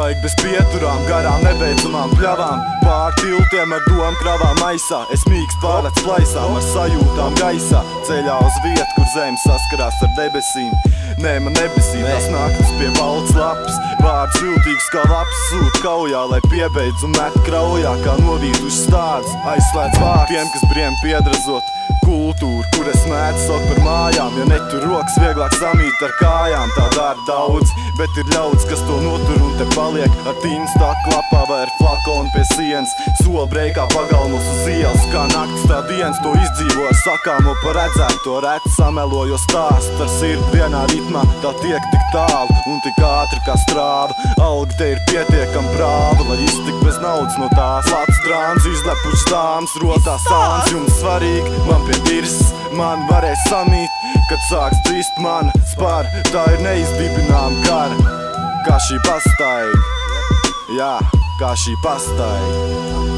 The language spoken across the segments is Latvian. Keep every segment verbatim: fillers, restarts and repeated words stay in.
pastaigi bez pieturām, garām nebeidzamām pļavām, pār tiltiem ar domu kravām maisā. Es mīkst pārēc plaisām ar sajūtām gaisā, ceļā uz vietu, kur zeme saskarās ar debesīm. Nē, man nebesī tās naktis pie balts lapas, vārds viltīgs kā lapas sūt kaujā, lai piebeidz un met kraujā kā novītuši stāds. Aizslēdz vārds tiem, kas briem piedrazot kultūru, kur es mēdz sok par mājām. Ja netur rokas, vieglāk samīt ar kājām. Tā dara daudz, bet ir ļauds, kas to notur un te paliek ar tīnu stāku lapā vai ar flakonu pie sienas. Sola breikā pagalmos uz ielas, kā naktis tā dienas. To izdzīvo ar sakāmo par redzēto, reti samelojo stāstu ar sirdi vienā ritmā. Tā tiek tik tālu un tik ātri kā strāva. Alga te ir pietiekam prāva, lai iztik bez naudas no tās. Lats drāns, izlepušs dāmas, rotā sāns. Jums svarīgi, man pie dirses, man varēs samīt, kad sāks drīst man spār. Tā ir neizdibinām gara, kā šī pastaiga. Jā, kā šī pastaiga.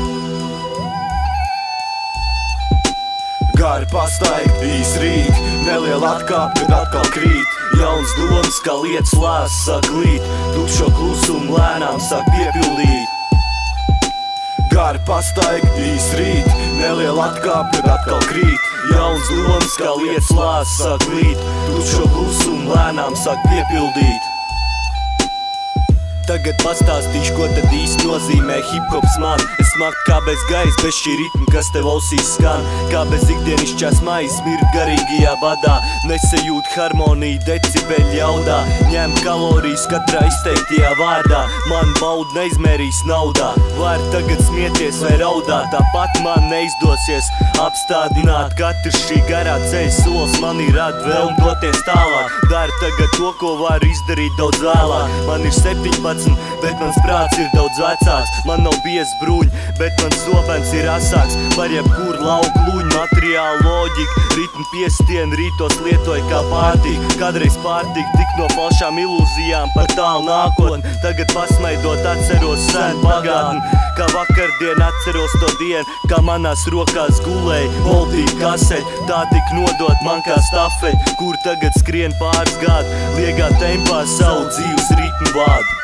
Gari pastaiga, īs rīt, neliela atkāp, kad atkal krīt. Jauns domas, kā lietas lēs sāk līt, tukšo klusumu lēnām sāk piepildīt. Gari pastaiga, īs rīt, neliela atkāp, kad atkal krīt. Jauns domas, kā lietas lēs sāk līt, tukšo klusumu lēnām sāk piepildīt. Tagad pastāstīšu, ko tad īsti nozīmē hip-hops man. Es smaku kā bez gaisa, bez šī ritma, kas tev ausīs skan. Kā bez ikdienišķās maizes, mirt garīgajā badā. Nesajūt harmoniju, decibeļu jaudā. Ņem kalorijas katrā izteiktajā vārdā. Man baud neizmērīs naudā. Var tagad smieties vai raudāt, tāpat man neizdosies apstādināt. Katrs šī garā ceļa solis man ir rad vēl un doties tālāk. Dari tagad to, ko var izdarīt daudz vēlāk. Man ir septiņpadsmit, bet mans prāts ir daudz vecāks. Man nav biezs bruņi, bet mans zobens ir asāks. Par jebkuru lauku luņu, materiālu loģiku, ritmu piestienu rītos lietoju kā pārtīku. Kādreiz pārtīku tik no falšām ilūzijām par tālu nākotni. Tagad pasmaidot atceros senu pagātni, kā vakardien atceros to dienu, kā manās rokās gulēja moldīga kaseļa. Tā tik nodot man kā stafeļa, kur tagad skrien pāris gadu, liegā tempā savu dzīves ritmu vādu.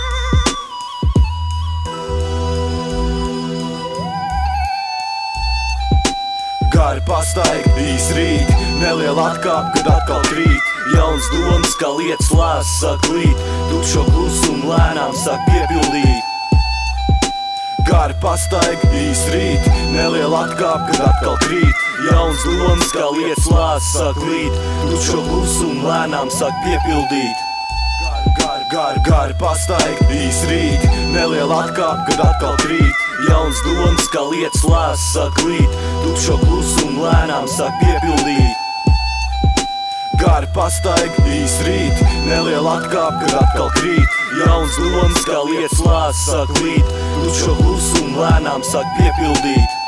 Gari pastaiga, īs rīt, neliela atkāp, kad atkal krīt. Jauns domas, kā lietas lēs sāk līt, tukšo klusumu lēnām sāk piepildīt. Gari pastaiga, īs rīt, neliela atkāp, kad atkal krīt. Jauns domas, kā lietas lēs sāk līt, tukšo klusumu lēnām sāk piepildīt. Gari, gari pastaiga, īs rīt, neliela atkāp, kad atkal krīt. Jauns domas, kā lietas lēs sāk līt, tukšo klusumu lēnām sāk piepildīt. Gari pastaiga, īs rīt, neliela atkāp, kad atkal krīt. Jauns domas, kā lietas lēs sāk līt, tukšo klusumu lēnām sāk piepildīt.